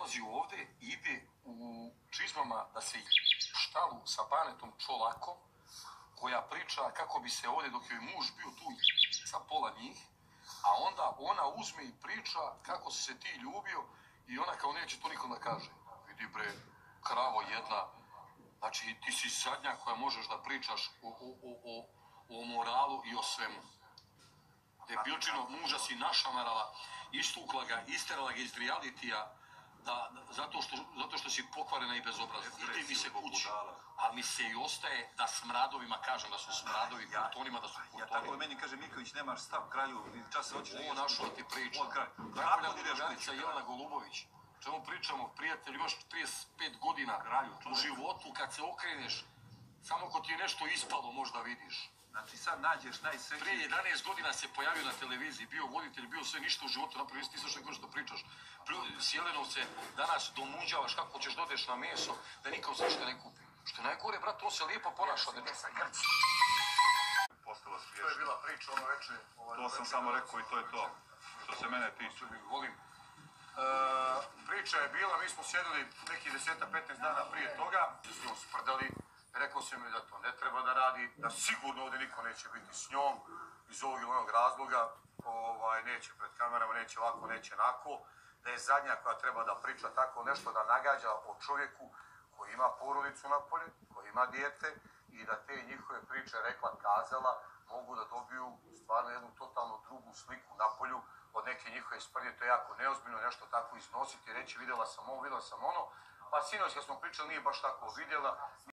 dolazi ovdje i ide u čizmama da se štalu sa Banetom Čolakom, koja priča kako bi se ovdje, dok je muž bio tu sa pola njih, a onda ona uzme i priča kako se ti ljubio i ona kao neće to nikom da kaže. Vidi bre, kravo jedna, znači ti si zadnja koja možeš da pričaš o moralu i o svemu. Debilčino muža si našamarala, istukla ga, isterala ga iz realitija, zato što si pokvarena i bezobrazna. Idi mi se kući, ali mi se i ostaje da smradovima kažem da su smradovi, kurtonima da su kurtoni. Ja tako meni kaže Miković, nemaš stav kralju, čas se hoćeš da ideš. Ovo našo ti priča. Kako ti ideš kući? Jelena Golubović. Čemu pričamo, prijatelj, još 35 godina u životu, kad se okreneš, samo ko ti je nešto ispalo možda vidiš. Znači sad nađeš najsrećniji. Prije 11 godina se pojavio na televiziji, bio voditelj, bio sve ništa u životu, napravio nisi slušao neko što pričaš. S Jelenovce danas domuđavaš kako ćeš dodeš na meso, da nikom se ništa ne kupi. Što je najgore, brat, to se lijepo ponaša. Postalo smiješno. To je bila priča ono veče. To sam samo rekao i to je to. Što se mene tiče. Volim. Priča je bila, mi smo sjedili neki 10-15 dana prije toga, s njom sprdali. Rekao sam mi da to ne treba da radi, da sigurno ovdje niko neće biti s njom, iz ovog ili onog razloga, neće pred kamerama, neće ovako, neće onako, da je zadnja koja treba da priča tako nešto, da nagađa o čovjeku koji ima porodicu napolje, koji ima dijete i da te njihove priče rekla, kazala, mogu da dobiju stvarno jednu totalno drugu sliku napolju od neke njihove sprdnje. To je jako neozbiljno nešto tako iznositi, reći vidjela sam ovo, vidjela sam ono, pa sinoć kad smo pričali nije baš tako vidjela.